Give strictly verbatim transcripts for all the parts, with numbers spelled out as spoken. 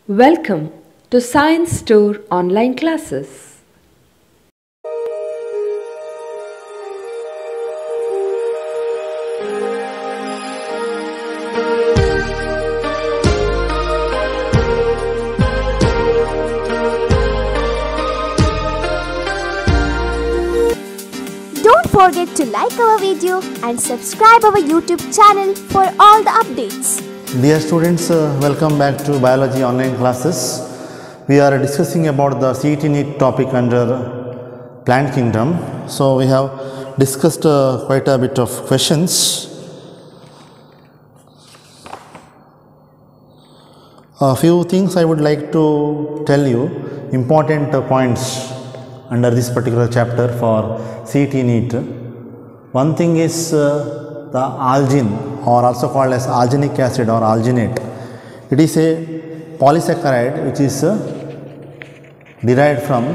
Welcome to Science Store online classes. Don't forget to like our video and subscribe our YouTube channel for all the updates. Dear students, uh, welcome back to Biology online classes. We are discussing about the C E T NEET topic under Plant Kingdom. So we have discussed uh, quite a bit of questions. A few things I would like to tell you, important uh, points under this particular chapter for C E T NEET. One thing is uh, the algin, or also called as alginic acid or alginate. It is a polysaccharide which is uh, derived from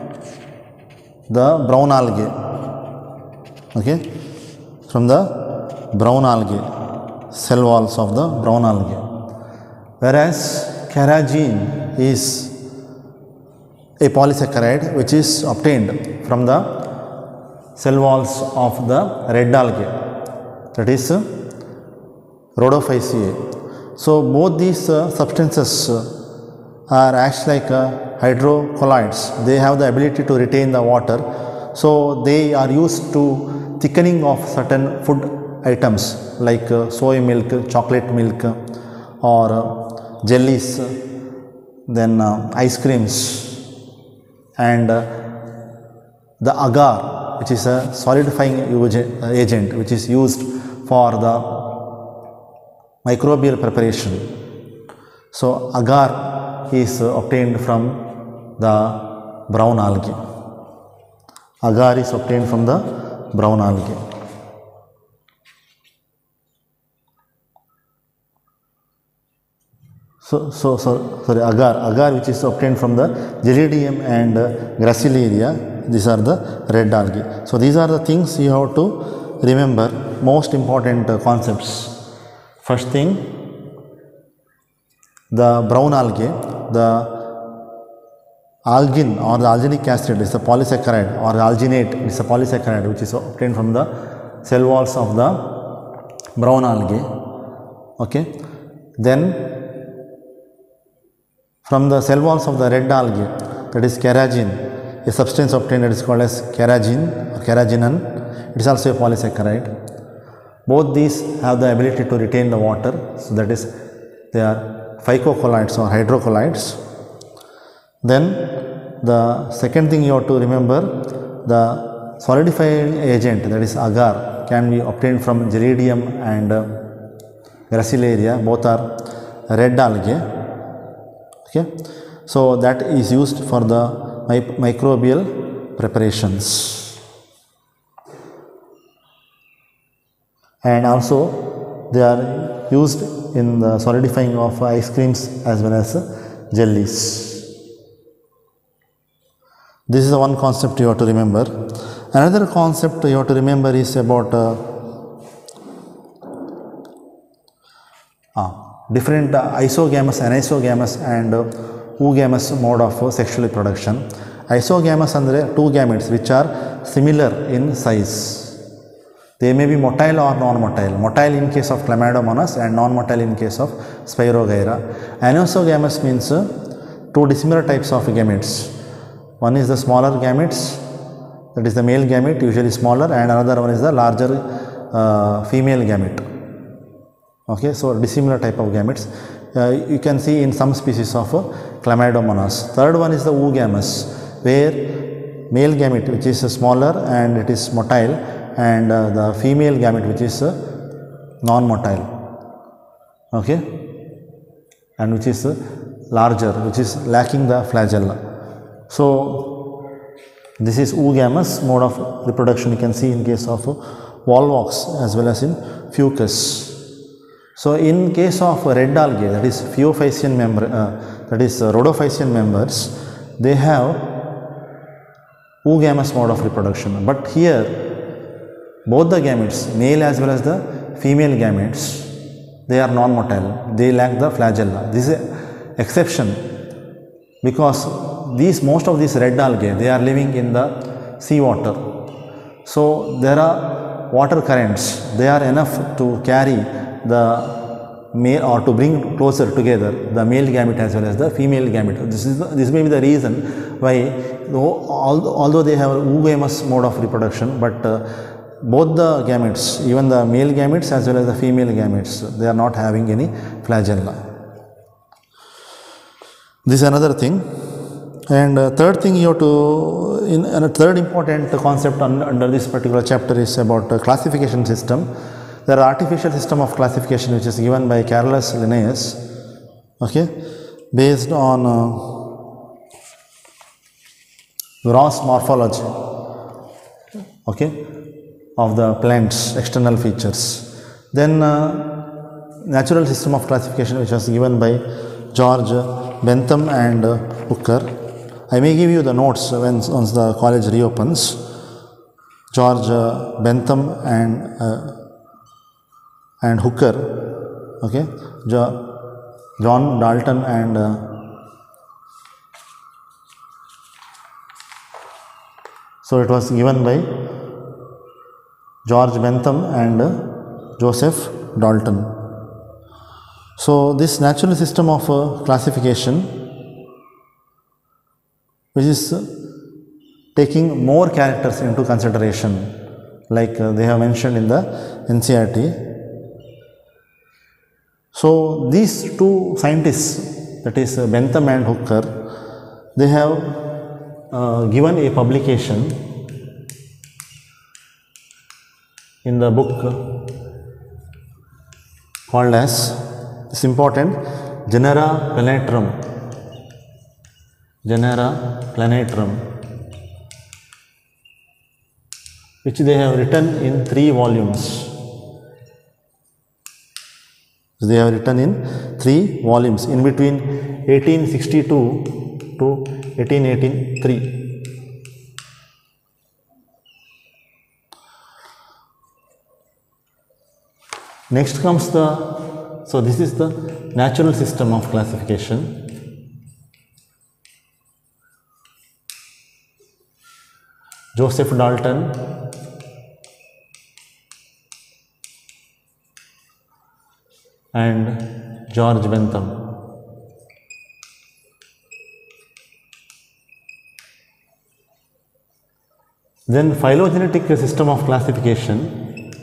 the brown algae, okay, from the brown algae, cell walls of the brown algae. Whereas carrageen is a polysaccharide which is obtained from the cell walls of the red algae, that is uh, Rhodophyceae. So both these uh, substances uh, are acts like uh, hydrocolloids. They have the ability to retain the water. So they are used to thickening of certain food items like uh, soy milk, chocolate milk, or uh, jellies, then uh, ice creams, and uh, the agar, which is a solidifying agent which is used for the microbial preparation. So agar is uh, obtained from the brown algae. Agar is obtained from the brown algae. So, so, so sorry, agar, agar which is obtained from the Gelidium and uh, Gracilaria. These are the red algae. So these are the things you have to remember, most important uh, concepts. First thing, the brown algae, the algin or the alginic acid is a polysaccharide, or alginate is a polysaccharide which is obtained from the cell walls of the brown algae. Okay. Then from the cell walls of the red algae, that is carrageen, a substance obtained that is called as carrageen or carraginan. It is also a polysaccharide. Both these have the ability to retain the water. So that is, they are phycocolloids or hydrocolloids. Then the second thing you have to remember, the solidifying agent, that is agar, can be obtained from Gelidium and uh, Gracilaria. Both are red algae. Okay. So that is used for the mi microbial preparations. And also they are used in the solidifying of ice creams as well as jellies. This is the one concept you have to remember. Another concept you have to remember is about uh, ah, different uh, isogamous, anisogamous and uh, oogamous mode of uh, sexual reproduction. Isogamous andre two gametes which are similar in size. They may be motile or non-motile. Motile in case of Chlamydomonas and non-motile in case of Spirogyra. Anisogamous means uh, two dissimilar types of gametes. One is the smaller gametes, that is the male gamete, usually smaller, and another one is the larger uh, female gamete. Okay, so dissimilar type of gametes. Uh, you can see in some species of uh, Chlamydomonas. Third one is the oogamous, where male gamete which is uh, smaller and it is motile, and uh, the female gamete which is uh, non-motile, okay, and which is uh, larger, which is lacking the flagella. So this is oogamous mode of reproduction. You can see in case of uh, volvox as well as in fucus. So in case of red algae, that is Phaeophycean member, uh, that is uh, Rhodophycean members, they have oogamous mode of reproduction. But here both the gametes, male as well as the female gametes, they are non-motile. They lack the flagella. This is exception, because these most of these red algae, they are living in the sea water. So there are water currents, they are enough to carry the male or to bring closer together the male gamete as well as the female gamete. This is the, this may be the reason why, though, although they have oogamous mode of reproduction, but uh, both the gametes, even the male gametes as well as the female gametes, they are not having any flagella. This is another thing. And uh, third thing you have to, in, and a third important concept un, under this particular chapter is about uh, classification system. There are artificial system of classification which is given by Carolus Linnaeus, okay, based on uh, gross morphology, okay, of the plant's external features. Then uh, natural system of classification which was given by George Bentham and uh, Hooker. I may give you the notes when once the college reopens. George uh, Bentham and uh, and Hooker, okay, jo John Dalton and uh, so it was given by George Bentham and uh, Joseph Dalton. So this natural system of uh, classification, which is uh, taking more characters into consideration, like uh, they have mentioned in the N C E R T. So these two scientists, that is uh, Bentham and Hooker, they have uh, given a publication in the book called as, it's important, Genera Plantarum. Genera Plantarum, which they have written in three volumes. They have written in three volumes in between eighteen sixty-two to eighteen eighty-three. Next comes the, so this is the natural system of classification. Joseph Dalton and George Bentham. Then phylogenetic system of classification.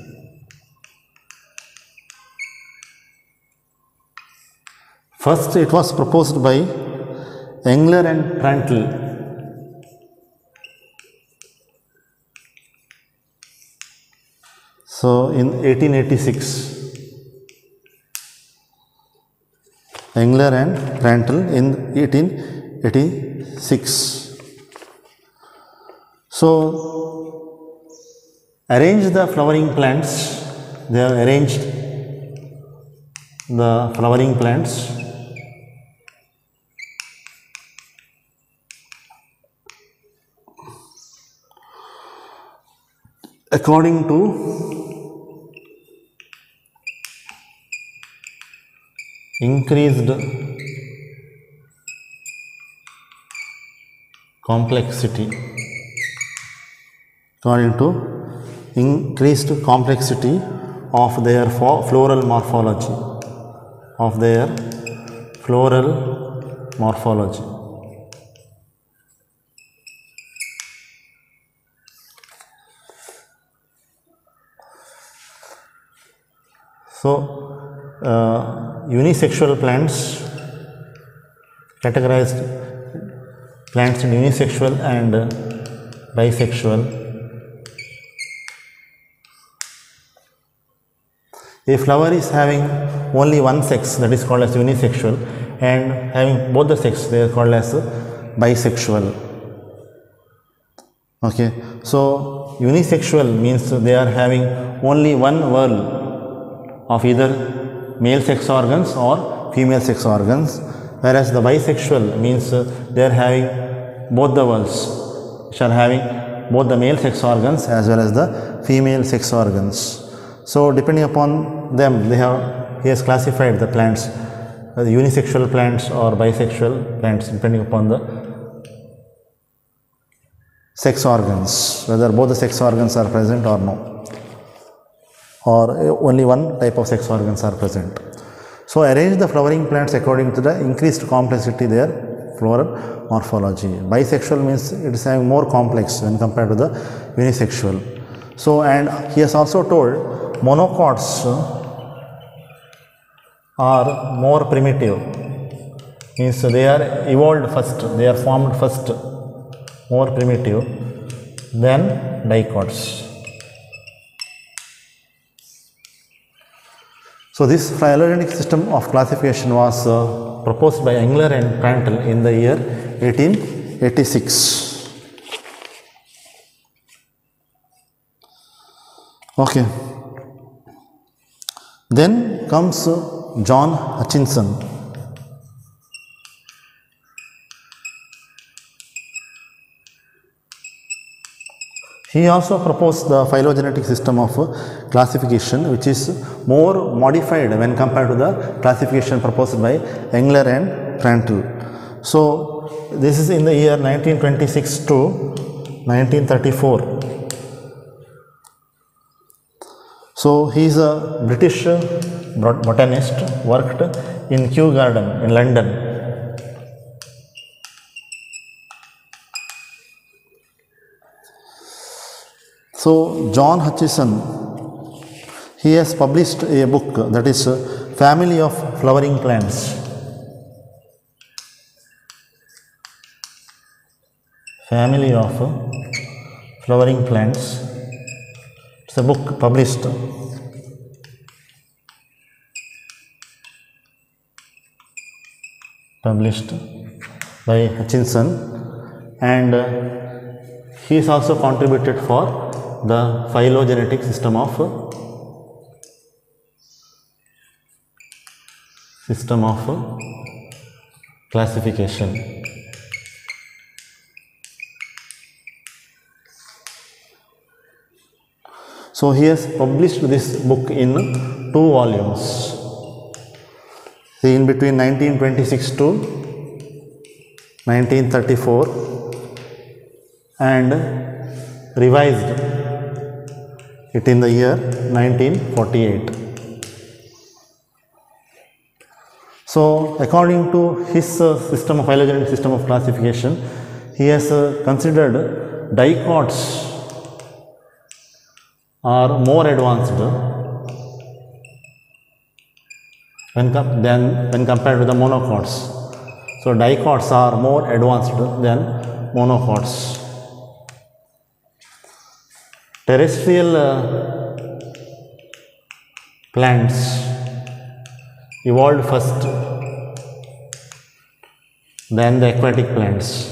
First it was proposed by Engler and Prantl. So in eighteen eighty-six. Engler and Prantl in eighteen eighty-six. So, arrange the flowering plants, they have arranged the flowering plants according to increased complexity, according to increased complexity of their floral morphology, of their floral morphology. So, uh, unisexual plants, categorized plants in unisexual and uh, bisexual. A flower is having only one sex, that is called as unisexual, and having both the sex, they are called as bisexual. Okay, so unisexual means they are having only one whorl of either male sex organs or female sex organs, whereas the bisexual means they are having both the whorls, which are having both the male sex organs as well as the female sex organs. So depending upon them, they have he has classified the plants whether unisexual plants or bisexual plants, depending upon the sex organs, whether both the sex organs are present or no, or only one type of sex organs are present. So arrange the flowering plants according to the increased complexity their floral morphology. Bisexual means it is having more complex when compared to the unisexual. So, and he has also told monocots are more primitive, means they are evolved first, they are formed first, more primitive than dicots. So this phylogenetic system of classification was uh, proposed by Engler and Prandtl in the year eighteen eighty-six. Okay. Then comes uh, John Hutchinson. He also proposed the phylogenetic system of uh, classification, which is more modified when compared to the classification proposed by Engler and Prandtl. So this is in the year nineteen twenty-six to nineteen thirty-four. So he is a British botanist, worked in Kew Garden in London. So John Hutchinson, he has published a book, that is Family of Flowering Plants. Family of Flowering Plants. It's a book published. Published by Hutchinson, and uh, he is also contributed for the phylogenetic system of system of classification. So he has published this book in two volumes. See, in between nineteen twenty-six to nineteen thirty-four, and revised it in the year nineteen forty-eight. So according to his uh, system of phylogenetic system of classification, he has uh, considered dicots are more advanced when com than when compared to the monocots. So dicots are more advanced than monocots. Terrestrial uh, plants evolved first than the aquatic plants.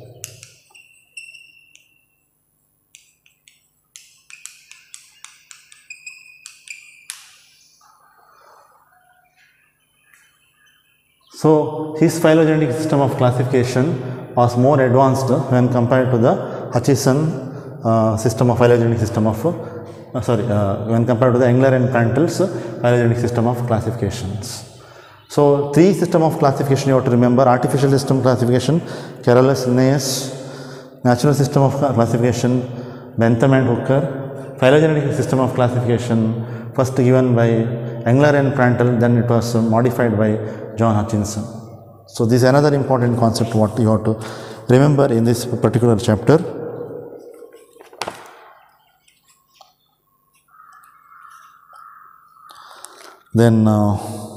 So his phylogenetic system of classification was more advanced when compared to the Hutchinson uh, system of phylogenetic system of uh, sorry uh, when compared to the Engler and Prandtl's phylogenetic system of classifications. So three system of classification you have to remember: artificial system classification, Carolus Linnaeus; natural system of classification, Bentham and Hooker; phylogenetic system of classification first given by Engler and Prandtl, then it was modified by John Hutchinson. So this is another important concept what you have to remember in this particular chapter. Then uh,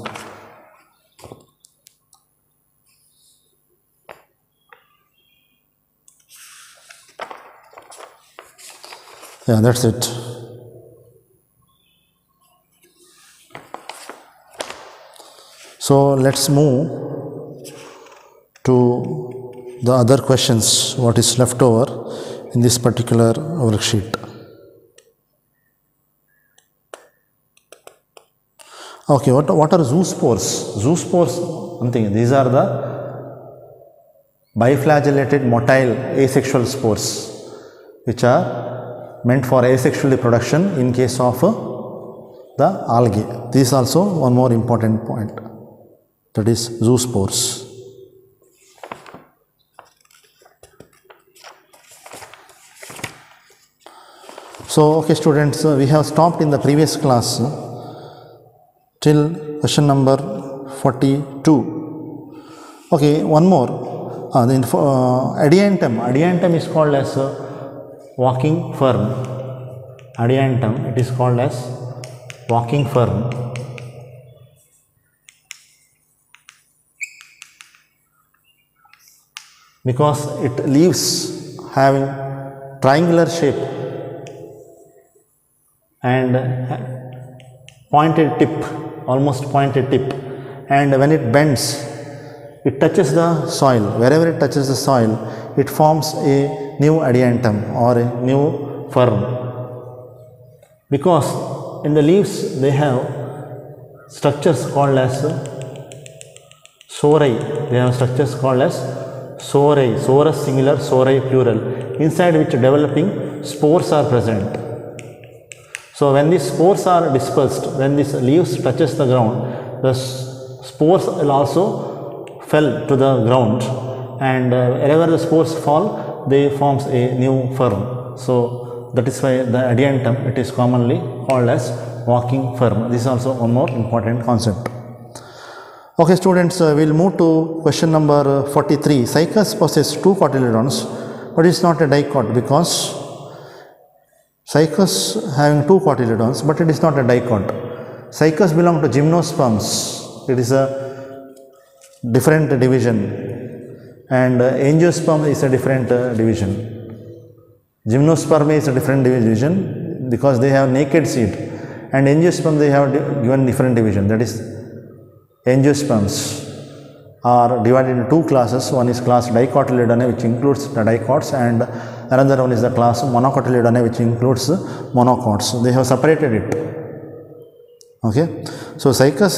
yeah, that's it. So let's move to the other questions, what is left over in this particular worksheet. Okay, what, what are zoospores? Zoospores, one thing, these are the biflagellated motile asexual spores, which are meant for asexual reproduction in case of uh, the algae. This is also one more important point. that is zoospores. So, okay students, uh, we have stopped in the previous class uh, till question number forty-two. Okay, one more. Uh, the info, uh, adiantum. Adiantum is called as uh, walking fern. Adiantum, it is called as walking fern. Because it leaves having triangular shape and pointed tip, almost pointed tip, and when it bends, it touches the soil. Wherever it touches the soil, it forms a new adiantum or a new fern. Because in the leaves they have structures called as sorae. They have structures called as sorae, sorus singular, sorae plural, inside which developing spores are present. So when these spores are dispersed, when these leaves touches the ground, the spores will also fell to the ground, and uh, wherever the spores fall, they forms a new fern. So that is why the adiantum, it is commonly called as walking fern. This is also one more important concept. Okay students, uh, we will move to question number forty-three. Cycas possesses two cotyledons, but it is not a dicot because Cycas having two cotyledons, but it is not a dicot. Cycas belong to gymnosperms. It is a different division, and uh, angiosperm is a different uh, division. Gymnosperm is a different division because they have naked seed, and angiosperm they have given different division. That is, angiosperms are divided into two classes. One is class dicotyledonnae, which includes the dicots, and another one is the class monocotyledonnae, which includes monocots. They have separated it. Okay, so Cycas,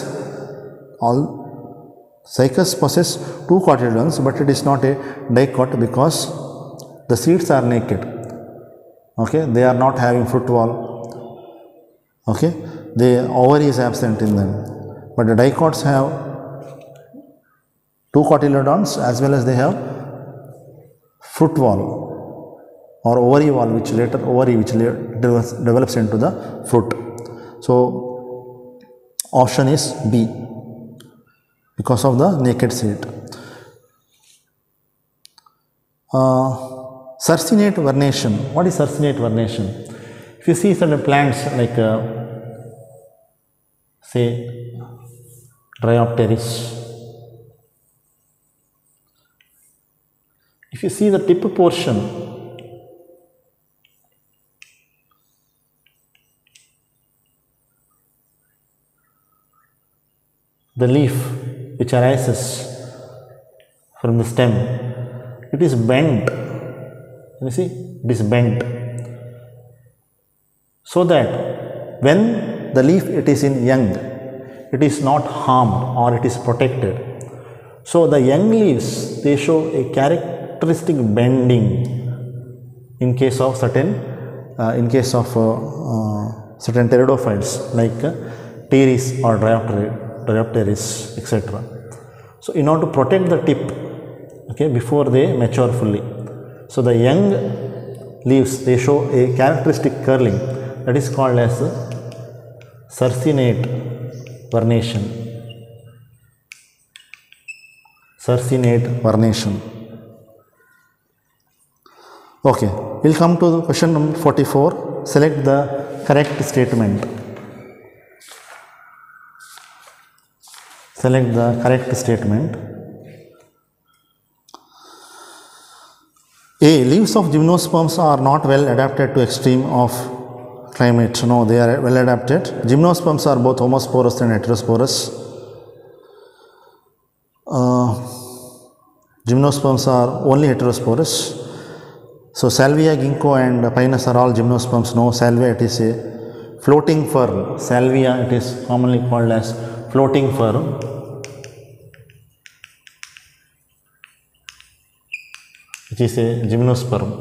all Cycas possess two cotyledons, but it is not a dicot because the seeds are naked. Okay, they are not having fruit wall. Okay, the ovary is absent in them, but the dicots have two cotyledons as well as they have fruit wall or ovary wall, which later ovary which later develops into the fruit. So option is B, because of the naked seed. Uh, Circinate vernation. What is circinate vernation? If you see certain plants like uh, say Dryopteris, if you see the tip portion, the leaf which arises from the stem, it is bent. You see, it is bent, so that when the leaf it is in young, it is not harmed or it is protected. So the young leaves, they show a characteristic bending in case of certain, uh, in case of uh, uh, certain pteridophytes like uh, Pteris or Dryopteris, et cetera. So in order to protect the tip, okay, before they mature fully, so the young leaves, they show a characteristic curling, that is called as circinate vernation. Circinate vernation. Okay, we will come to question number forty-four. Select the correct statement. Select the correct statement. A. Leaves of gymnosperms are not well adapted to extreme of climate. No, they are well adapted. Gymnosperms are both homosporous and heterosporous. Uh, gymnosperms are only heterosporous. So Salvia, ginkgo and pinus are all gymnosperms. No, Salvia, it is a floating fern. Salvia, it is commonly called as floating fern. Which is a gymnosperm.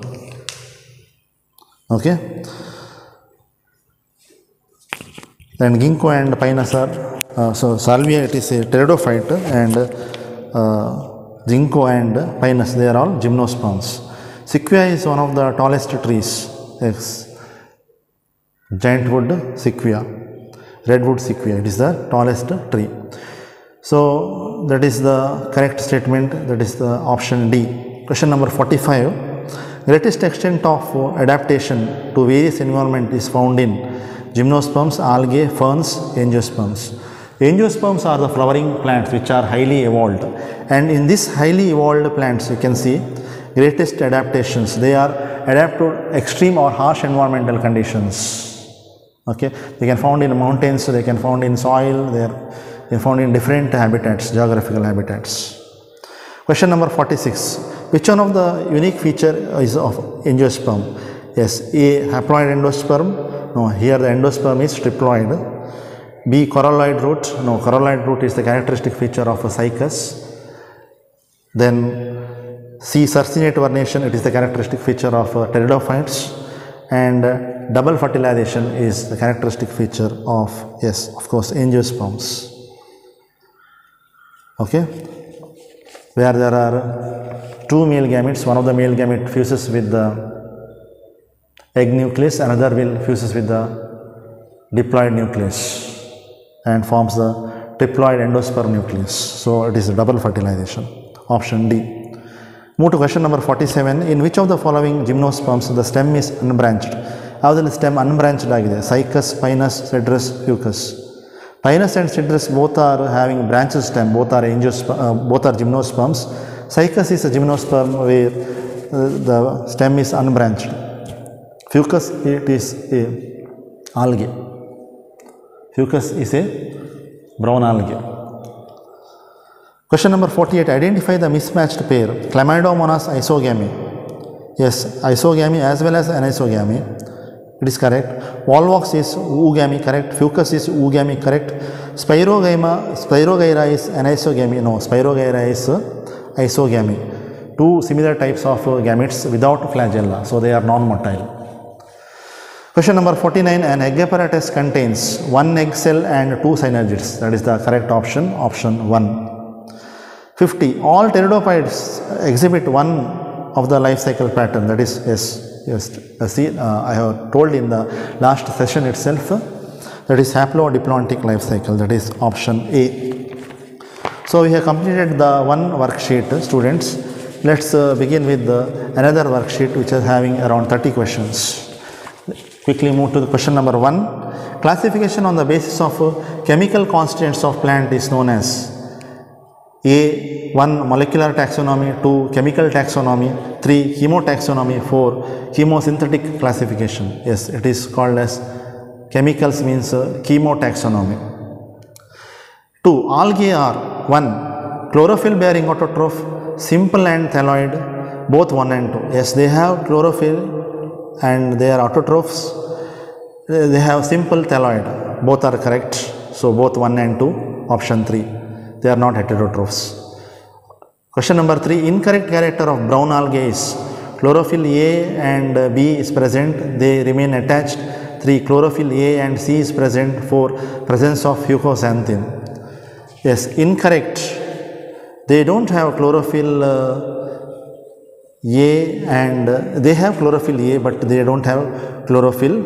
Okay. Then ginkgo and pinus are uh, so salvia it is a pteridophyte, and uh, ginkgo and pinus they are all gymnosperms. Sequoia is one of the tallest trees. Yes. Giant wood sequoia, redwood sequoia, it is the tallest tree. So that is the correct statement, that is the option D. Question number forty-five. Greatest extent of adaptation to various environment is found in gymnosperms, algae, ferns, angiosperms. Angiosperms are the flowering plants which are highly evolved, and in this highly evolved plants you can see greatest adaptations. They are adapt to extreme or harsh environmental conditions. Okay, they can found in mountains, they can found in soil, they are, they are found in different habitats, geographical habitats. Question number forty-six. Which one of the unique feature is of angiosperm? Yes, A. Haploid endosperm. No, here the endosperm is triploid. B. Coralloid root. No, coralloid root is the characteristic feature of a cycas. Then C. Circinate vernation, it is the characteristic feature of uh, pteridophytes. And uh, double fertilization is the characteristic feature of, yes, of course, angiosperms. Okay, where there are two male gametes, one of the male gamete fuses with the egg nucleus, another will fuses with the diploid nucleus and forms the triploid endosperm nucleus. So it is a double fertilization. Option D. Move to question number forty-seven. In which of the following gymnosperms the stem is unbranched? How the stem unbranched agide? Cycas, pinus, cedrus, fucus. Pinus and cedrus both are having branched stem, both are angiosperm, uh, both are gymnosperms. Cycas is a gymnosperm where uh, the stem is unbranched. Fucus, it is a algae. Fucus is a brown algae. Question number forty-eight. Identify the mismatched pair. Chlamydomonas isogamy. Yes, isogamy as well as anisogamy. It is correct. Volvox is oogamy, correct. Fucus is oogamy, correct. Spirogyra, Spirogyra is anisogamy. No, Spirogyra is isogamy. Two similar types of gametes without flagella, so they are non-motile. Question number forty-nine. An egg apparatus contains one egg cell and two synergids. That is the correct option, option one. fifty. All pteridophytes exhibit one of the life cycle pattern, that is, yes, yes, uh, see, uh, I have told in the last session itself, uh, that is haplodiplontic life cycle, that is option A. So we have completed the one worksheet, uh, students. Let's uh, begin with uh, another worksheet which is having around thirty questions. Quickly move to the question number one. Classification on the basis of uh, chemical constituents of plant is known as A. one. Molecular taxonomy, two. Chemical taxonomy, three. Chemotaxonomy, four. Chemosynthetic classification. Yes, it is called as chemicals means uh, chemotaxonomy. two. Algae are one. Chlorophyll bearing autotroph, simple and thalloid, both one and two. Yes, they have chlorophyll and they are autotrophs. They have simple thalloid, both are correct. So both one and two, option three. They are not heterotrophs. Question number three. Incorrect character of brown algae is chlorophyll A and B is present, they remain attached. three. Chlorophyll A and C is present. four. Presence of fucoxanthin. Yes, incorrect. They don't have chlorophyll uh, A and uh, they have chlorophyll A, but they don't have chlorophyll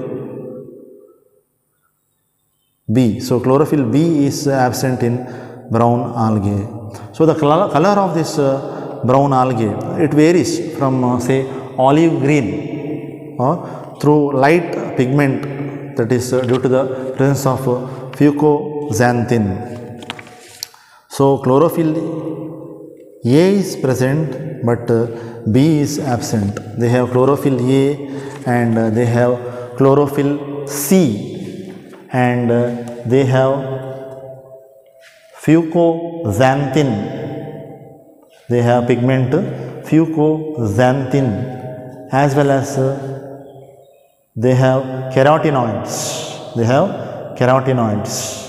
B. So chlorophyll B is absent in brown algae. So the color, color of this uh, brown algae, it varies from uh, say olive green or through light pigment, that is uh, due to the presence of uh, fucoxanthin. So chlorophyll A is present, but uh, B is absent. They have chlorophyll A and uh, they have chlorophyll C and uh, they have fucoxanthin. They have pigment fucoxanthin as well as uh, they have carotenoids. They have carotenoids.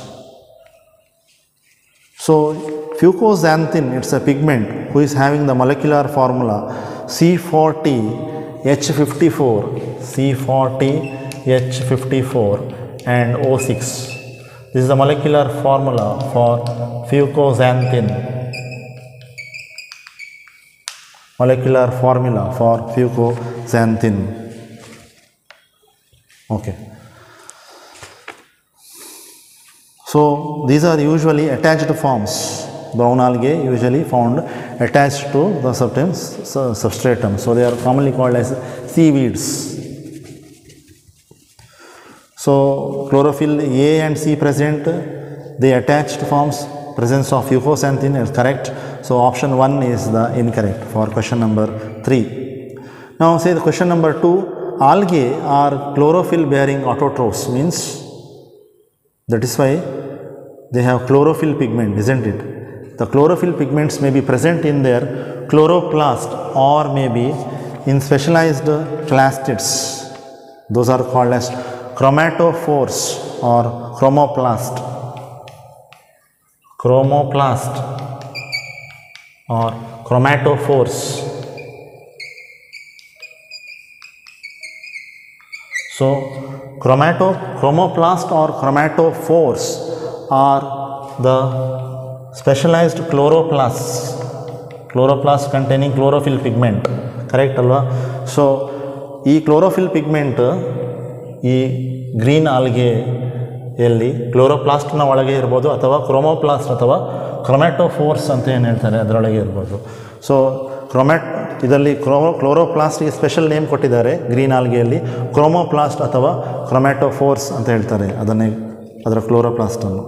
So fucoxanthin, it's a pigment who is having the molecular formula C forty H fifty-four, C forty H fifty-four and O six. This is the molecular formula for fucoxanthin. Molecular formula for fucoxanthin. Okay. So these are usually attached forms. Brown algae usually found attached to the substance substratum. So they are commonly called as seaweeds. So chlorophyll A and C present, the attached forms, presence of fucoxanthin is correct. So option one is the incorrect for question number three. Now say the question number two, algae are chlorophyll bearing autotrophs, means that is why they have chlorophyll pigment, isn't it? The chlorophyll pigments may be present in their chloroplast or maybe in specialized clastids. Those are called as chromatophores or chromoplast. Chromoplast or chromatophores. So chromato chromoplast or chromatophores are the specialized chloroplasts, chloroplasts containing chlorophyll pigment, correct alva? So ee chlorophyll pigment ee green algae ಯಲ್ಲಿ ಕ್ಲೋರೋಪ್ಲಾಸ್ಟ್ನ ಒಳಗೆ ಇರ್ಬೋದು ಅಥವಾ chromoplast ಅಥವಾ chromatophores ಅಂತ ಏನು ಹೇಳ್ತಾರೆ ಅದರೊಳಗೆ ಇರ್ಬೋದು. ಸೊ ಕ್ರೊಮ್ಯಾಟ್ ಇದರಲ್ಲಿ ಕ್ರೋಮೋ ಕ್ಲೋರೋಪ್ಲಾಸ್ಟ್ಗೆ ಸ್ಪೆಷಲ್ ನೇಮ್ ಕೊಟ್ಟಿದ್ದಾರೆ ಗ್ರೀನ್ ಆಲ್ಗೆಯಲ್ಲಿ, ಕ್ರೋಮೋಪ್ಲಾಸ್ಟ್ ಅಥವಾ ಕ್ರೊಮ್ಯಾಟೋಫೋರ್ಸ್ ಅಂತ ಹೇಳ್ತಾರೆ ಅದನ್ನೇ, ಅದರ ಕ್ಲೋರೋಪ್ಲಾಸ್ಟನ್ನು.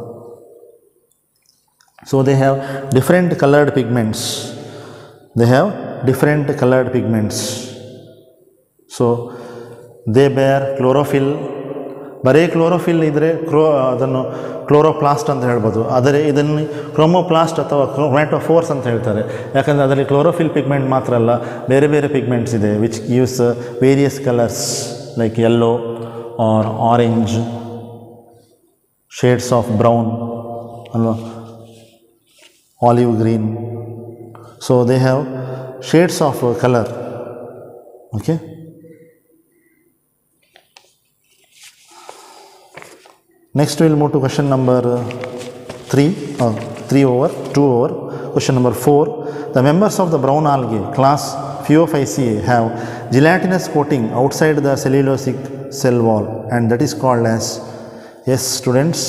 So they have different coloured pigments, they have different coloured pigments. So they bear chlorophyll, ಬರೀ ಕ್ಲೋರೋಫಿಲ್ ಇದ್ದರೆ ಕ್ರೋ ಅದನ್ನು ಕ್ಲೋರೋಪ್ಲಾಸ್ಟ್ ಅಂತ ಹೇಳ್ಬೋದು. ಆದರೆ ಇದನ್ನು ಕ್ರೋಮೋಪ್ಲಾಸ್ಟ್ ಅಥವಾ ಕ್ರೊಮ್ಯಾಟೋಫೋರ್ಸ್ ಅಂತ ಹೇಳ್ತಾರೆ, ಯಾಕಂದರೆ ಅದರಲ್ಲಿ ಕ್ಲೋರೋಫಿಲ್ ಪಿಗ್ಮೆಂಟ್ ಮಾತ್ರ ಅಲ್ಲ, ಬೇರೆ ಬೇರೆ ಪಿಗ್ಮೆಂಟ್ಸ್ ಇದೆ which gives various colours like yellow or orange, shades of brown ಅಲ್ವಾ, olive green. So they have shades of colour. Okay, next we will move to question number three, uh, three over, two over. Question number four. The members of the brown algae class Phaeophyceae have gelatinous coating outside the cellulosic cell wall, and that is called as, yes students,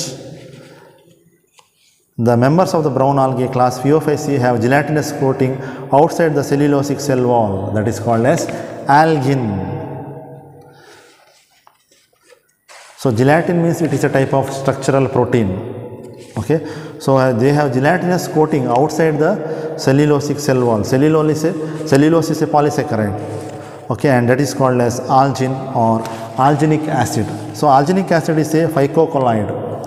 the members of the brown algae class Phaeophyceae have gelatinous coating outside the cellulosic cell wall, that is called as algin. So gelatin means it is a type of structural protein. Okay, so uh, they have gelatinous coating outside the cellulosic cell wall. Cellulose is a, cellulose is a polysaccharide. Okay, and that is called as algin or alginic acid. So alginic acid is a phycocolloid,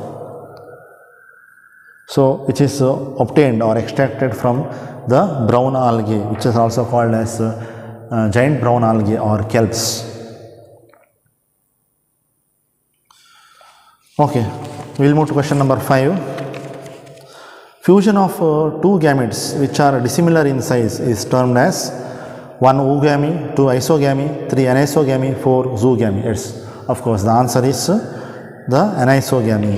so which is uh, obtained or extracted from the brown algae, which is also called as uh, uh, giant brown algae or kelps. Okay, we will move to question number five. Fusion of uh, two gametes which are dissimilar in size is termed as one oogamy, two isogamy, three anisogamy, four zoogamy. Yes, of course, the answer is uh, the anisogamy.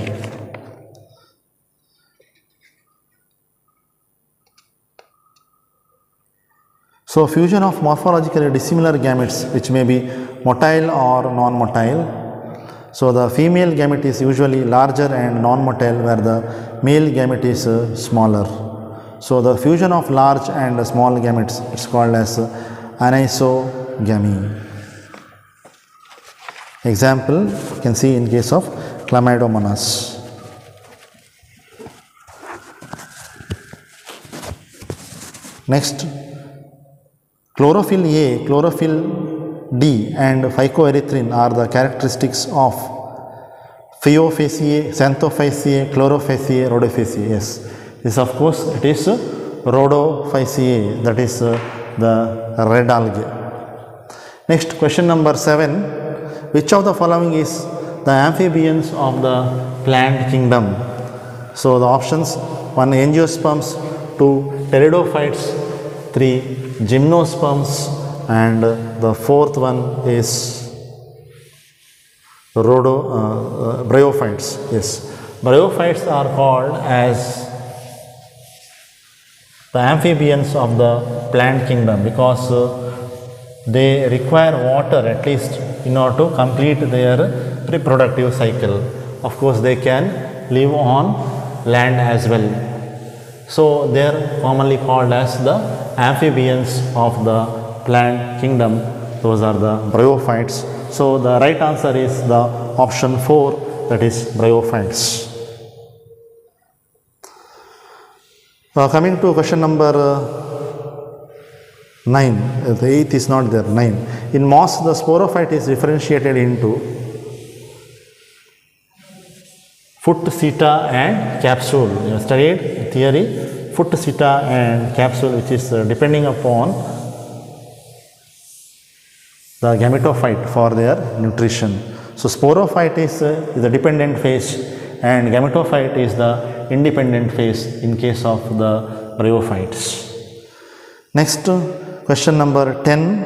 So fusion of morphologically dissimilar gametes which may be motile or non-motile. So the female gamete is usually larger and non-motile, where the male gamete is uh, smaller. So the fusion of large and small gametes is called as uh, anisogamy. Example you can see in case of Chlamydomonas. Next, chlorophyll A, chlorophyll D and phycoerythrin are the characteristics of Phaeophyceae, Xanthophyceae, Chlorophyceae, Rhodophyceae. Yes, this of course it is Rhodophyceae, that is uh, the red algae. Next, question number seven. Which of the following is the amphibians of the plant kingdom? So the options: one angiosperms, two pteridophytes, three gymnosperms, and the fourth one is rhodo uh, uh, bryophytes. Yes, Bryophytes are called as the amphibians of the plant kingdom because uh, they require water at least in order to complete their reproductive cycle. Of course, they can live on land as well. So, they are commonly called as the amphibians of the plant kingdom. Those are the bryophytes. So, the right answer is the option four, that is bryophytes. Uh, coming to question number uh, nine, uh, the eighth is not there, nine. In moss, the sporophyte is differentiated into foot, seta and capsule. You have studied theory, foot, seta and capsule, which is uh, depending upon the gametophyte for their nutrition. So, sporophyte is, uh, is the dependent phase and gametophyte is the independent phase in case of the bryophytes. Next, uh, question number ten.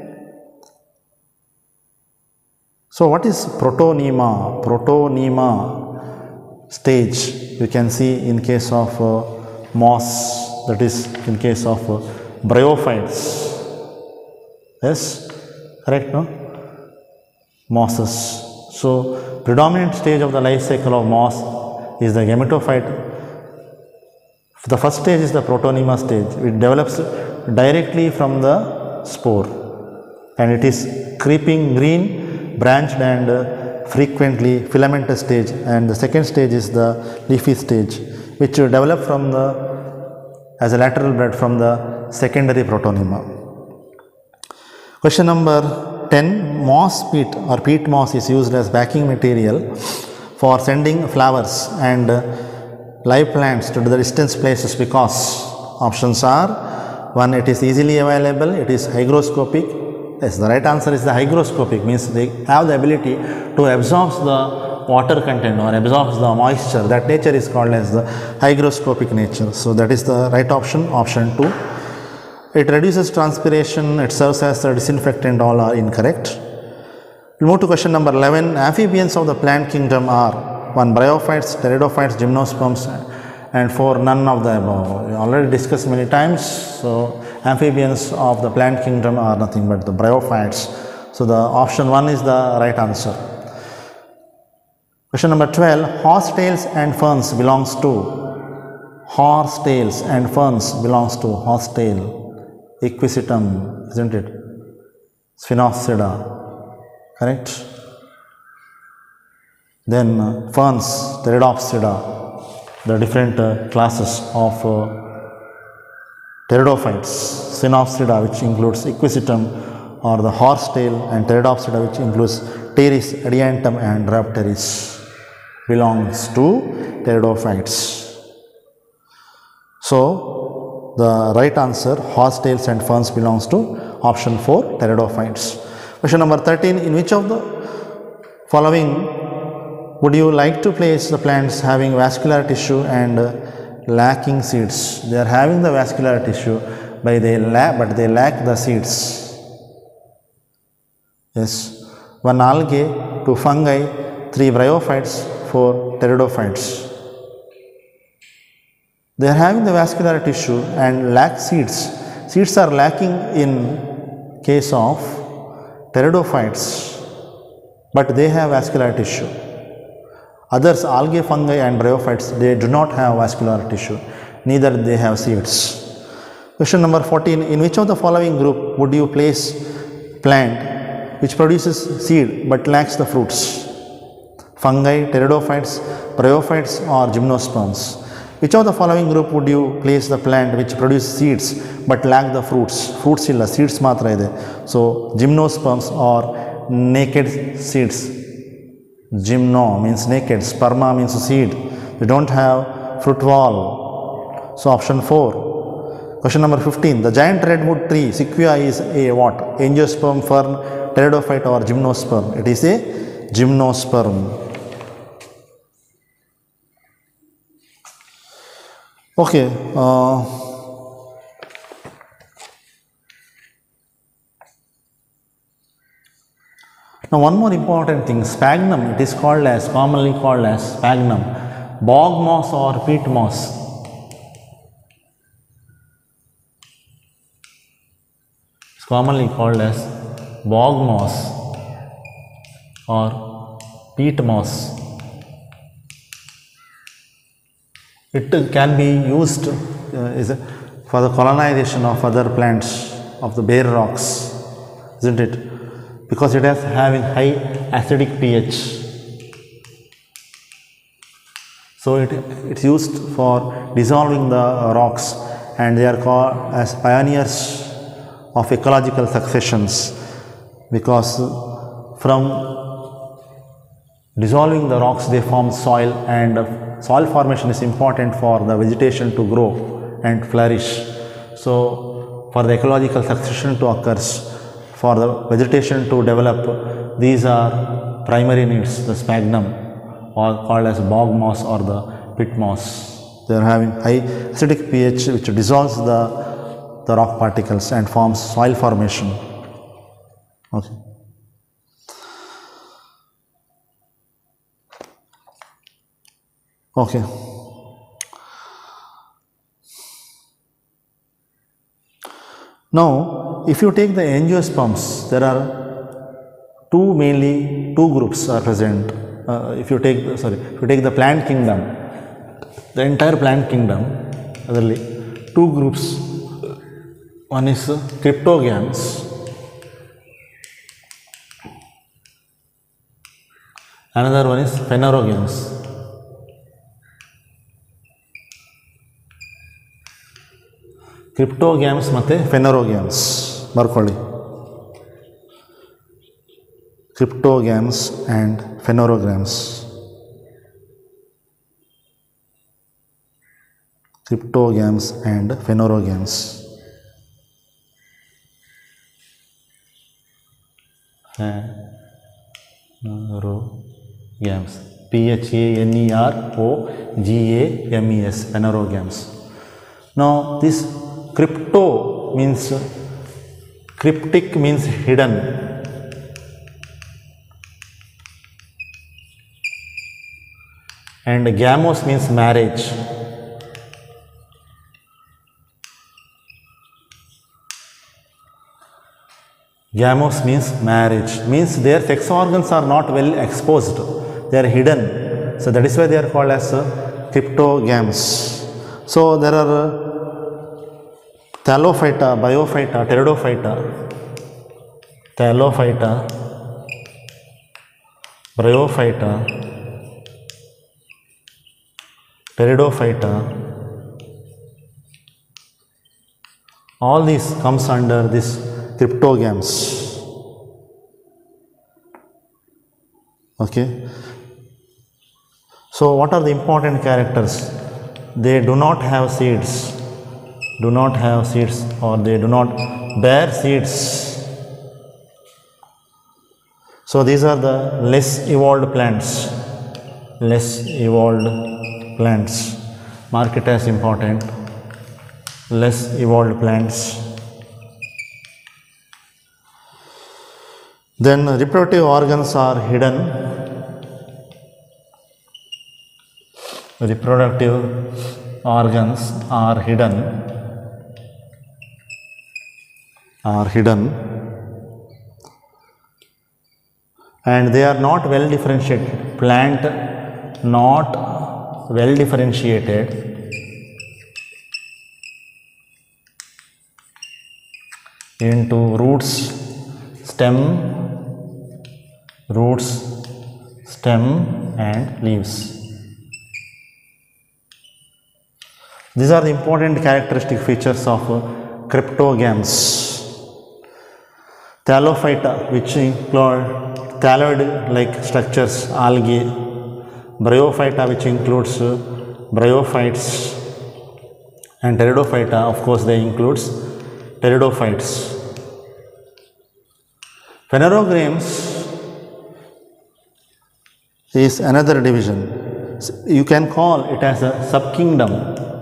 So, what is protonema? Protonema stage you can see in case of uh, moss, that is in case of uh, bryophytes. Yes, correct, no? Mosses. So, predominant stage of the life cycle of moss is the gametophyte. The first stage is the protonema stage. It develops directly from the spore and it is creeping green, branched and uh, frequently filamentous stage, and the second stage is the leafy stage, which will develop from the as a lateral bud from the secondary protonema. Question number ten. Moss peat or peat moss is used as backing material for sending flowers and uh, live plants to the distant places because options are one, it is easily available, it is hygroscopic. Yes, the right answer is the hygroscopic, means they have the ability to absorb the water content or absorbs the moisture. That nature is called as the hygroscopic nature. So, that is the right option, option two. It reduces transpiration, it serves as a disinfectant, all are incorrect. We will move to question number eleven. Amphibians of the plant kingdom are one, bryophytes, pteridophytes, gymnosperms, and four, none of the above. We already discussed many times. So, amphibians of the plant kingdom are nothing but the bryophytes. So, the option one is the right answer. Question number twelve. Horsetails and ferns belongs to horsetails and ferns belongs to horsetail. Equisetum, isn't it? Sphenopsida, correct? Then uh, ferns, Pteridopsida, the different uh, classes of uh, pteridophytes. Sphenopsida, which includes Equisetum or the horsetail, and Pteridopsida, which includes Pteris, Adiantum and Rhapteris, belongs to pteridophytes. So, the right answer, horsetails and ferns, belongs to option four, pteridophytes. Question number thirteen. In which of the following would you like to place the plants having vascular tissue and uh, lacking seeds? They are having the vascular tissue, but they lack, but they lack the seeds. Yes. One, algae. Two, fungi. Three, bryophytes. Four, pteridophytes. They are having the vascular tissue and lack seeds. Seeds are lacking in case of pteridophytes, but they have vascular tissue. Others, algae, fungi and bryophytes, they do not have vascular tissue, neither they have seeds. Question number fourteen. In which of the following group would you place plant which produces seed but lacks the fruits? Fungi, pteridophytes, bryophytes or gymnosperms? Which of the following group would you place the plant which produces seeds but lack the fruits? Fruits illa, seeds matra ide. So, gymnosperms or naked seeds. Gymno means naked, sperma means seed. They do not have fruit wall. So, option four. Question number fifteen. The giant redwood tree, sequoia, is a what? Angiosperm, fern, pteridophyte or gymnosperm? It is a gymnosperm. Okay. Uh, now, one more important thing, sphagnum, it is called as, commonly called as sphagnum. bog moss or peat moss. It's commonly called as bog moss or peat moss. It can be used uh, is a, for the colonization of other plants of the bare rocks, isn't it? Because it has having high acidic pH. So it it's used for dissolving the uh, rocks, and they are called as pioneers of ecological successions, because from dissolving the rocks they form soil, and uh, soil formation is important for the vegetation to grow and flourish. So for the ecological succession to occur, for the vegetation to develop, these are primary needs, the sphagnum, or called as bog moss or the peat moss. They are having high acidic pH which dissolves the, the rock particles and forms soil formation. Okay. Okay. Now, if you take the angiosperms, there are two mainly two groups are present. Uh, if you take the, sorry, if you take the plant kingdom, the entire plant kingdom, otherly two groups. One is uh, cryptogams, another one is phanerogams. Cryptogams ಮತ್ತೆ phanerogams ಬರ್ಕೊಳ್ಳಿ. Cryptogams and phanerogams. Cryptogams and phanerogams. Phanerogams. P H A N E R O G A M E S. Phanerogams. Now this crypto means, cryptic means hidden, and gamos means marriage. Gamos means marriage, means their sex organs are not well exposed, they are hidden. So that is why they are called as uh, cryptogams. So there are uh, Thallophyta, Biophyta, Pteridophyta, Thallophyta, Bryophyta, Pteridophyta. All these comes under this cryptogams. Okay. So what are the important characters? They do not have seeds. Do not have seeds, or they do not bear seeds. So these are the less evolved plants. Less evolved plants. Mark it as important. Less evolved plants. Then reproductive organs are hidden. Reproductive organs are hidden. are hidden and they are not well differentiated. Plant not well differentiated into roots, stem, roots, stem and leaves. These are the important characteristic features of uh, cryptogams. Thallophyta, which include thalloid-like structures, algae. Bryophyta, which includes uh, bryophytes, and Pteridophyta, of course, they includes pteridophytes. Phanerogams is another division. You can call it as a subkingdom.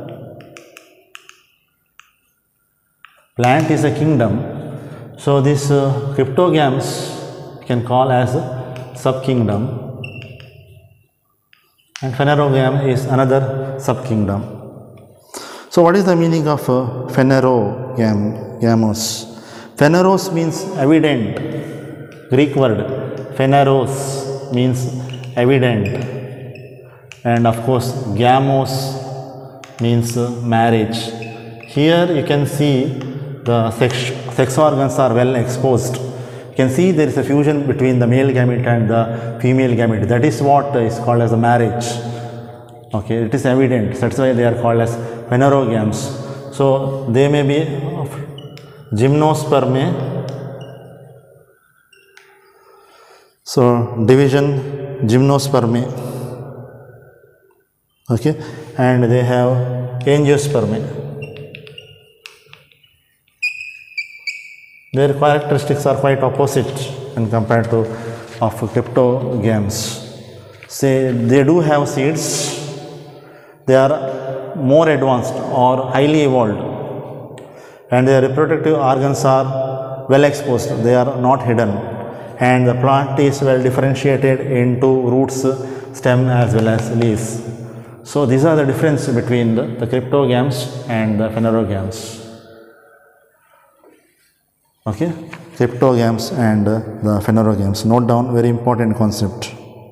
Plant is a kingdom. So this uh, cryptogams can call as a subkingdom. and phanerogam is another subkingdom. So what is the meaning of uh, phanerogamos? Phaneros means evident. Greek word phaneros means evident, and of course gamos means uh, marriage. Here you can see the sex, sex organs are well exposed. You can see there is a fusion between the male gamete and the female gamete. That is what is called as a marriage. Okay, it is evident. That's why they are called as phanerogams. So they may be of gymnospermae. So division gymnospermae. Okay, and they have angiospermae. Their characteristics are quite opposite when compared to of cryptogams. Say they do have seeds. They are more advanced or highly evolved, and their reproductive organs are well exposed. They are not hidden, and the plant is well differentiated into roots, stem as well as leaves. So these are the difference between the, the cryptogams and the phanerogams. Okay, cryptogams and uh, the phanerogams. Note down, very important concept.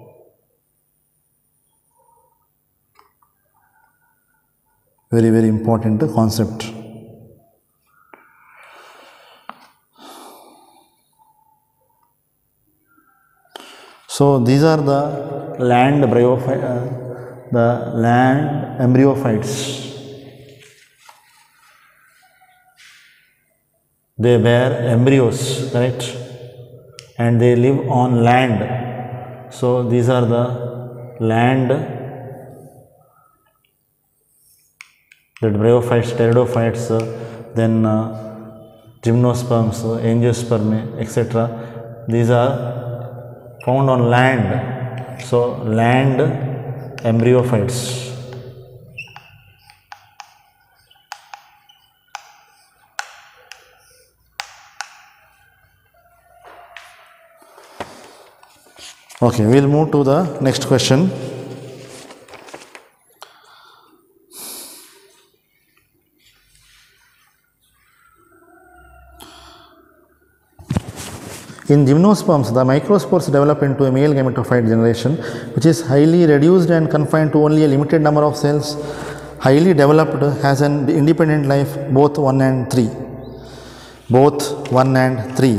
Very very important concept. So these are the land bryophytes, uh, the land embryophytes. They bear embryos, correct? And they live on land. So these are the land, that bryophytes, pteridophytes, uh, then uh, gymnosperms, uh, angiospermae, et cetera. These are found on land. So land embryophytes. Okay, we will move to the next question. In gymnosperms, the microspores develop into a male gametophyte generation, which is highly reduced and confined to only a limited number of cells. Highly developed, has an independent life, both one and three. Both one and three.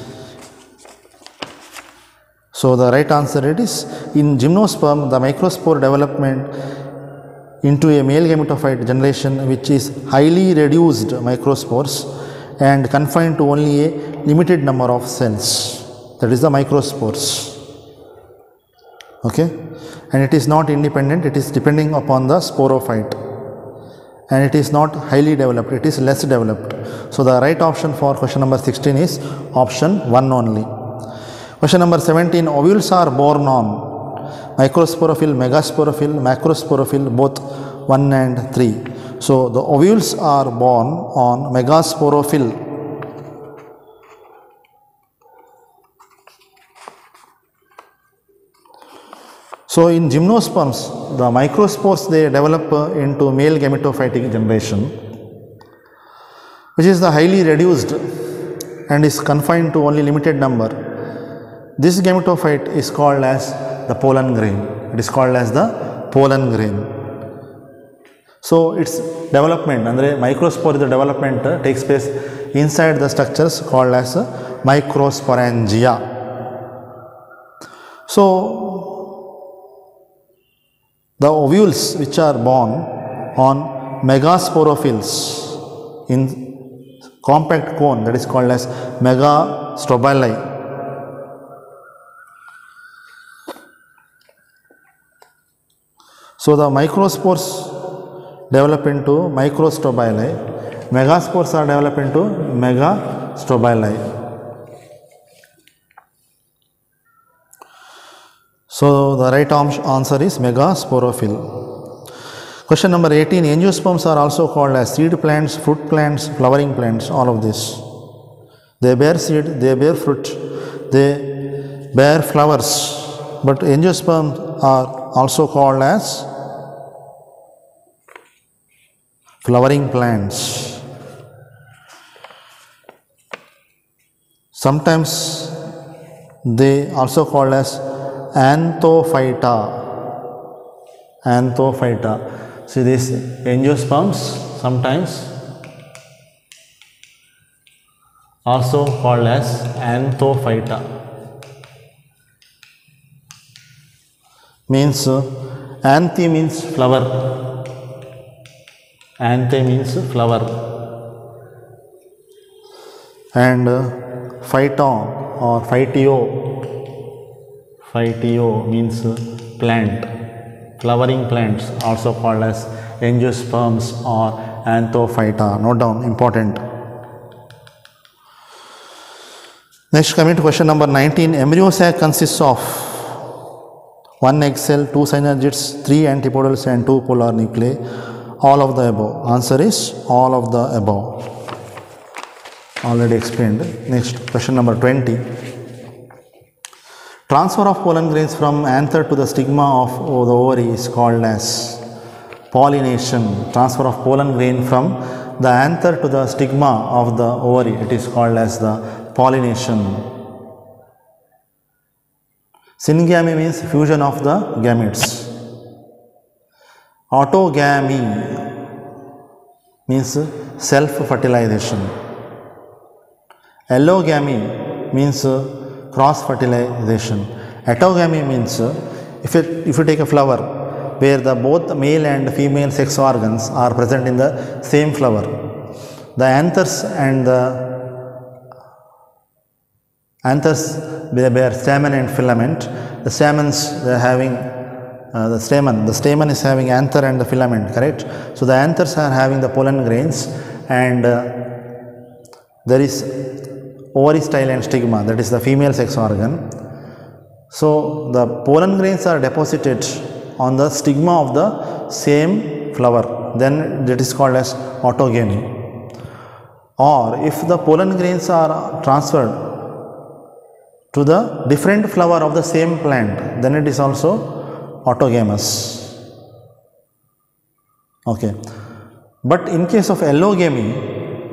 So the right answer it is, in gymnosperm the microspore development into a male gametophyte generation which is highly reduced microspores and confined to only a limited number of cells, that is the microspores. Okay, and it is not independent, it is depending upon the sporophyte, and it is not highly developed, it is less developed. So the right option for question number sixteen is option one only. Question number seventeen, ovules are born on microsporophyll, megasporophyll, macrosporophyll, both one and three. So the ovules are born on megasporophyll. So in gymnosperms, the microspores they develop uh, into male gametophytic generation, which is the highly reduced and is confined to only limited number. This gametophyte is called as the pollen grain. It is called as the pollen grain. So its development, andre microspore the development uh, takes place inside the structures called as uh, microsporangia. So the ovules which are born on megasporophylls in compact cone, that is called as megastobili. So the microspores develop into microstobili, megaspores are developed into megastobili. So the right answer is megasporophyll. Question number eighteen, angiosperms are also called as seed plants, fruit plants, flowering plants, all of this. They bear seed, they bear fruit, they bear flowers, but angiosperms are also called as flowering plants. Sometimes they also called as anthophyta. Anthophyta. See these angiosperms sometimes also called as anthophyta. Means uh, anthe means flower. Anthe means flower. And uh, phyton or phytio. Phytio means uh, plant. Flowering plants also called as angiosperms or anthophyta. Note down, important. Next, coming to question number nineteen. Embryo sac consists of one egg cell, two synergids, three antipodals and two polar nuclei. All of the above. Answer is all of the above. Already explained. Next, question number twenty. Transfer of pollen grains from anther to the stigma of the ovary is called as pollination. Transfer of pollen grain from the anther to the stigma of the ovary, it is called as the pollination. Syngamy means fusion of the gametes. Autogamy means self-fertilization. Allogamy means cross fertilization. Autogamy means if you, if you take a flower where the both male and female sex organs are present in the same flower, the anthers and the anthers they bear stamen and filament. The stamens they are having uh, the stamen. The stamen is having anther and the filament, correct? So the anthers are having the pollen grains, and uh, there is ovary style and stigma, that is the female sex organ. So the pollen grains are deposited on the stigma of the same flower, then that is called as autogamy. Or if the pollen grains are transferred to the different flower of the same plant, then it is also autogamous. Okay. But in case of allogamy,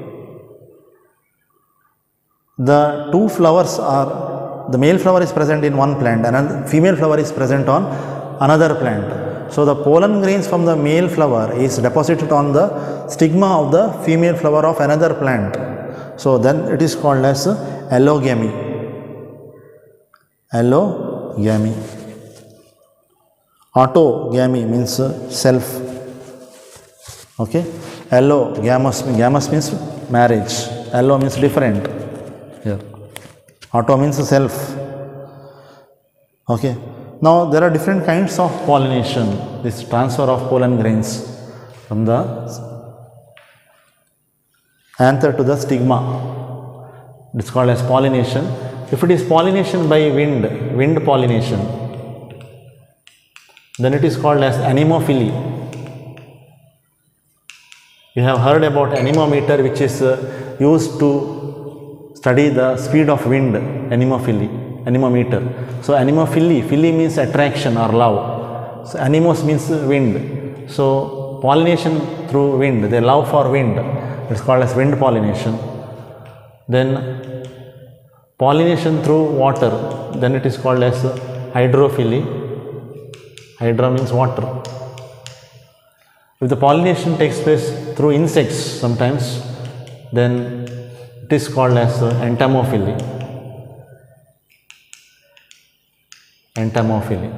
the two flowers are, the male flower is present in one plant and female flower is present on another plant. So the pollen grains from the male flower is deposited on the stigma of the female flower of another plant. So then it is called as allogamy. Allogamy. Autogamy means self. Okay. Allo, gamous, gamous means marriage. Allo means different. Here. Auto means self. Okay. Now there are different kinds of pollination. This transfer of pollen grains from the anther to the stigma. It is called as pollination. If it is pollination by wind, wind pollination, then it is called as anemophily. You have heard about anemometer, which is uh, used to study the speed of wind, anemophily, anemometer. So anemophily, phily means attraction or love. So anemos means wind. So pollination through wind, they love for wind. It is called as wind pollination. Then pollination through water, then it is called as hydrophily. Hydro means water. If the pollination takes place through insects sometimes, then it is called as entomophily. Entomophily.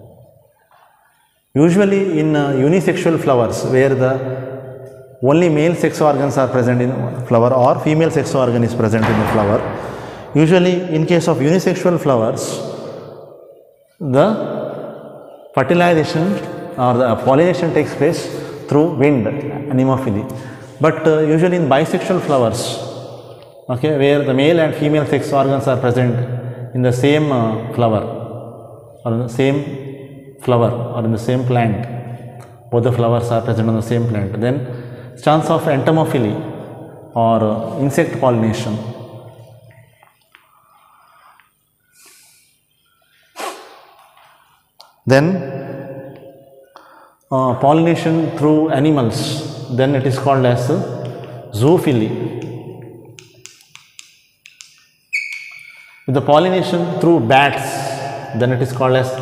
Usually in uh, unisexual flowers, where the only male sex organs are present in flower or female sex organ is present in the flower, usually in case of unisexual flowers, the fertilization or the pollination takes place through wind, anemophily. But uh, usually in bisexual flowers, okay, where the male and female sex organs are present in the same uh, flower or in the same flower or in the same plant, both the flowers are present on the same plant, then chance of entomophily or uh, insect pollination. Then uh, pollination through animals, then it is called as zoophily. With the pollination through bats, then it is called as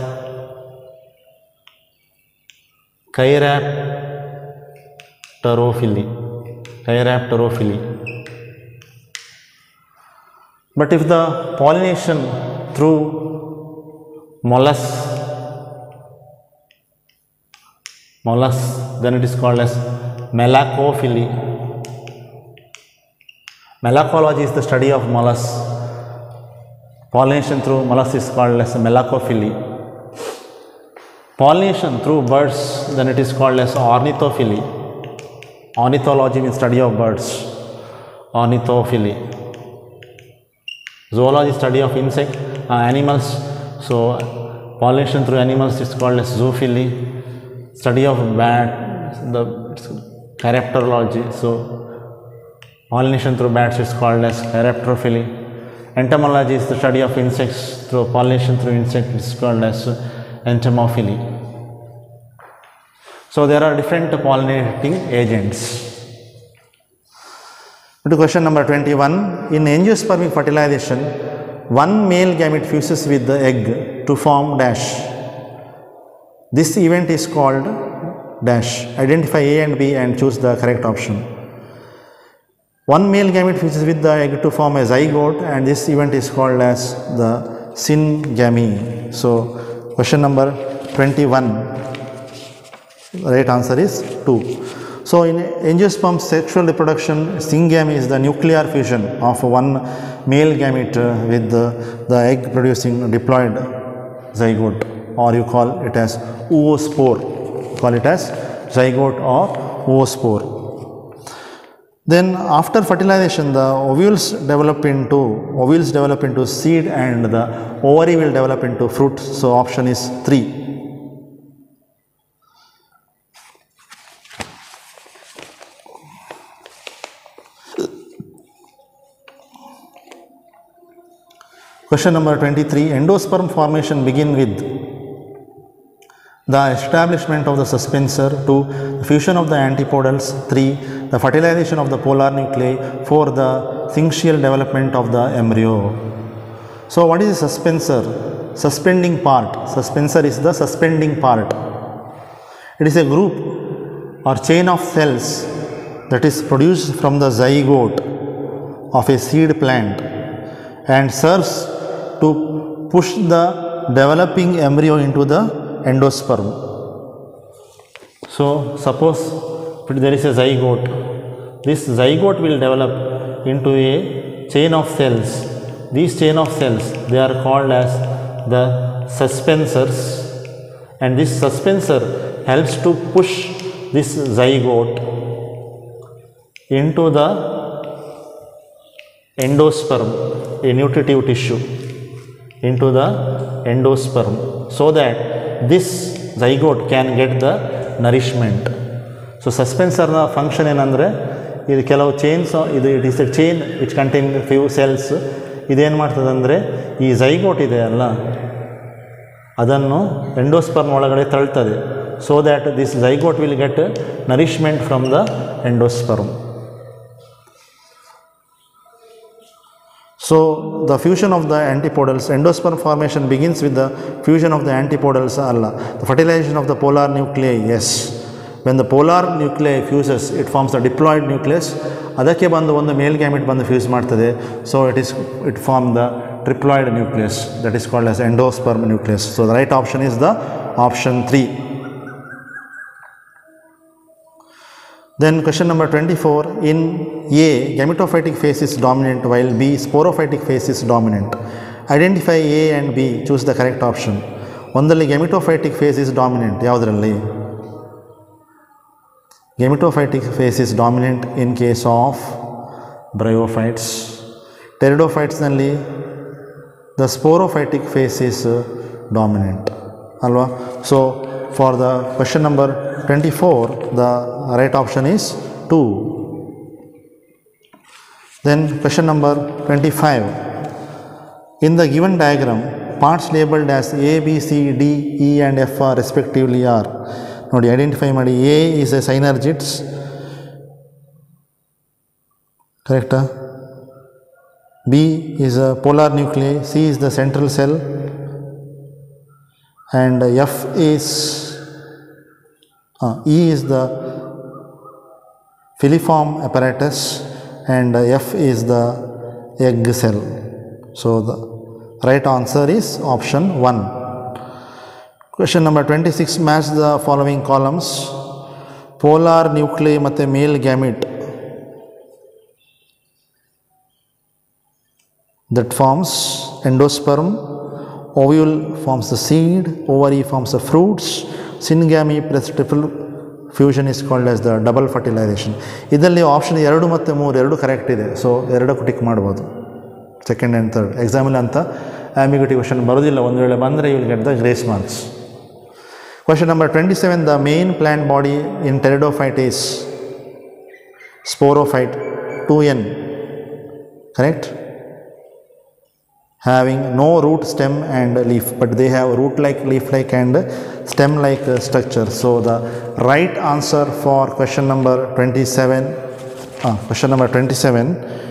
chirapterophily. Chirapterophily. But if the pollination through mollusks, mollusks, then it is called as malacophily. Malacology is the study of mollusks. Pollination through mollusks is called as malacophily. Pollination through birds, then it is called as ornithophily. Ornithology means study of birds. Ornithophily. Zoology, study of insect uh, animals. So pollination through animals is called as zoophily. Study of bat, the chiropterology. So pollination through bats is called as chiropterophily. Entomology is the study of insects. Through pollination through insects is called as entomophily. So there are different pollinating agents. To question number twenty-one. In angiospermic fertilization, one male gamete fuses with the egg to form dash. This event is called dash. Identify A and B and choose the correct option. One male gamete fuses with the egg to form a zygote, and this event is called as the syngamy. So question number twenty-one, the right answer is two. So in angiosperm sexual reproduction, syngamy is the nuclear fusion of one male gamete with the, the egg producing diploid zygote, or you call it as oospore. Call it as zygote or oospore. Then after fertilization, the ovules develop into ovules develop into seed and the ovary will develop into fruit. So option is three. Question number twenty-three. Endosperm formation begin with the establishment of the suspensor, two, the fusion of the antipodals, three, the fertilization of the polar nuclei, four, the syncytial development of the embryo. So what is the suspensor? Suspending part. Suspensor is the suspending part. It is a group or chain of cells that is produced from the zygote of a seed plant and serves to push the developing embryo into the endosperm. So suppose there is a zygote. This zygote will develop into a chain of cells. These chain of cells, they are called as the suspensors, and this suspensor helps to push this zygote into the endosperm, a nutritive tissue, into the endosperm, so that this zygote can get the nourishment. So suspensor na function ಏನಂದ್ರೆ ಇದು ಕೆಲವು chains, ಇದು it is a chain which contain few cells. ಇದೇನು ಮಾಡ್ತದೆ ಅಂದರೆ ಈ zygote ಇದೆ ಅಲ್ಲ, ಅದನ್ನು ಎಂಡೋಸ್ಪರ್ಮ್ ಒಳಗಡೆ ತಳ್ತದೆ, so that this zygote will get nourishment from the endosperm. So the fusion of the antipodals, endosperm formation begins with the fusion of the antipodals alla. The fertilization of the polar nuclei, yes. When the polar nuclei fuses, it forms the diploid nucleus. Adakke bandu ಒಂದು male gamete bandu fuse ಮಾಡ್ತದೆ, so it is it form the triploid nucleus, that is called as endosperm nucleus. So the right option is the option three. Then question number twenty-four. In A, gametophytic phase is dominant while B, sporophytic phase is dominant. Identify A and B, choose the correct option. ಒಂದಲ್ಲಿ gametophytic phase is dominant, ಯಾವುದರಲ್ಲಿ? Gametophytic phase is dominant in case of bryophytes. Pteridophytes ನಲ್ಲಿ the sporophytic phase is dominant, alva? So for the question number twenty-four, the right option is two. Then question number twenty-five. In the given diagram, parts labeled as A, B, C, D, E and F are respectively are. ನೋಡಿ identify ಮಾಡಿ. A is a synergids, ಕರೆಕ್ಟಾ? B is a polar nuclei, C is the central cell, and F is uh, E is the filiform apparatus, and F is the egg cell. So the right answer is option one. Question number twenty-six, match the following columns. Polar nuclei matte male gamete that forms endosperm, ovule forms the seed, ovary forms the fruits, syngamy plus triple fusion is called as the double fertilization. ಇದರಲ್ಲಿ option ಎರಡು ಮತ್ತು ಮೂರು ಎರಡು correct ಇದೆ. So ಎರಡಕ್ಕೂ tick ಮಾಡ್ಬೋದು, second and third. ಎಕ್ಸಾಮಲ್ಲಿ ಅಂತ ಆಂಬಿಗ್ಯೂಟಿ ಕ್ವಶನ್ ಬರೋದಿಲ್ಲ, ಒಂದು ವೇಳೆ ಬಂದರೆ you will get the grace marks. Question number twenty seven, the main plant body in pteridophyte is sporophyte, two N, correct? Having no root, stem and leaf, but they have root like, leaf like and stem like uh, structure. So the right answer for question number twenty-seven, uh, question number twenty-seven,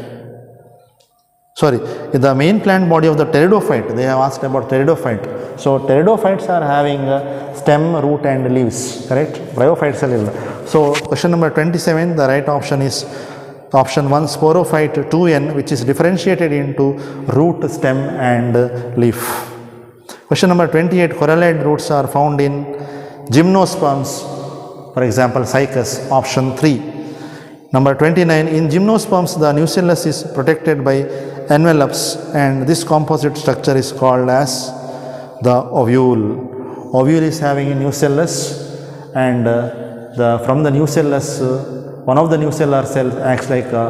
sorry, the main plant body of the pteridophyte, they have asked about pteridophyte. So pteridophytes are having uh, stem, root and leaves, correct? Bryophytes are illa. So question number twenty-seven, the right option is option one, sporophyte, two N, which is differentiated into root, stem and leaf. Question number twenty-eight, corallide roots are found in gymnosperms, for example cycas, option three. Number twenty-nine, in gymnosperms the nucellus is protected by envelopes and this composite structure is called as the ovule. Ovule is having a nucellus, and uh, the from the nucellus uh, one of the nucellar cells acts like a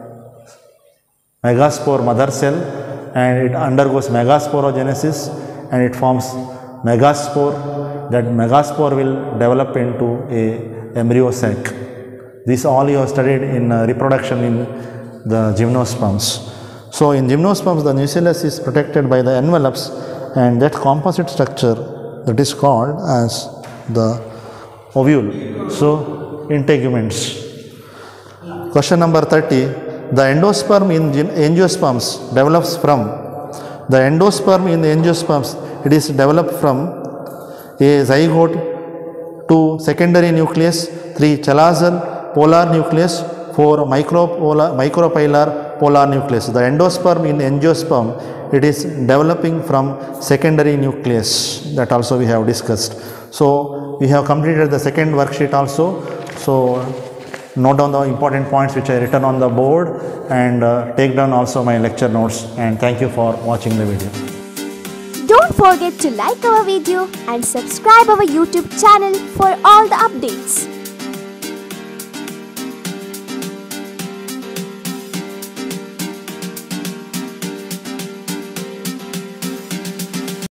megaspore mother cell, and it undergoes megasporogenesis and it forms megaspore. That megaspore will develop into a embryo sac. This all you have studied in uh, reproduction in the gymnosperms. So in gymnosperms the nucellus is protected by the envelopes and that composite structure that is called as the ovule. So integuments. Question number thirty, the endosperm in angiosperms develops from, the endosperm in the angiosperms, it is developed from a zygote, two secondary nucleus, three chalazal polar nucleus, four micropolar, micropylar polar nucleus. The endosperm in angiosperm, it is developing from secondary nucleus, that also we have discussed. So we have completed the second worksheet also. So note down the important points which I written on the board, and uh, take down also my lecture notes, and thank you for watching the video. Don't forget to like our video and subscribe our YouTube channel for all the updates.